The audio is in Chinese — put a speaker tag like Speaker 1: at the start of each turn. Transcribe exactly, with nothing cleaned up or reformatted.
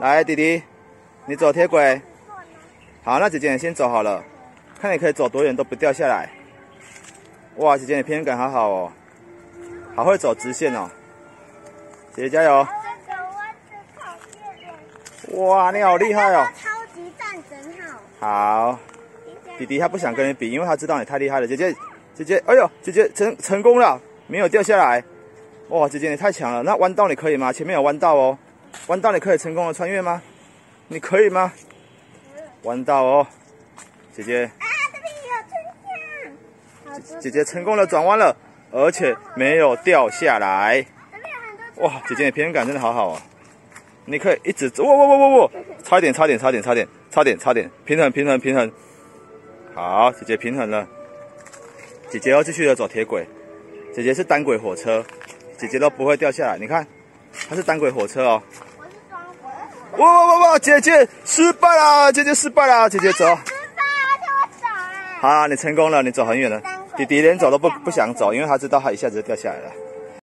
Speaker 1: 来，弟弟，你走铁轨。好，那姐姐你先走好了，看你可以走多远都不掉下来。哇，姐姐你平衡感好好哦，好会走直线哦。姐姐加油！哇，你好厉害哦！
Speaker 2: 超级战神号。
Speaker 1: 好，弟弟他不想跟你比，因为他知道你太厉害了。姐姐，姐姐，哎呦，姐姐成成功了，没有掉下来。哇，姐姐你太强了！那弯道你可以吗？前面有弯道哦，弯道你可以成功的穿越吗？你可以吗？弯道哦，姐姐。
Speaker 2: 啊，这边有春香。
Speaker 1: 姐姐成功的转弯了，而且没有掉下来。
Speaker 2: 这边有很多。
Speaker 1: 哇，姐姐你平衡感真的好好哦。你可以一直走，哇哇哇哇哇！差一点，差点，差点，差点，差点，差点，平衡，平衡，平衡。好，姐姐平衡了。姐姐要继续的走铁轨。姐姐是单轨火车，姐姐都不会掉下来。你看，她是单轨火车哦。
Speaker 2: 我是双轨。
Speaker 1: 哇哇哇哇！姐姐失败啦！姐姐失败啦！姐姐走。
Speaker 2: 失败，而且我走了。
Speaker 1: 好，你成功了，你走很远了。弟弟连走都不不想走，因为他知道他一下子就掉下来了。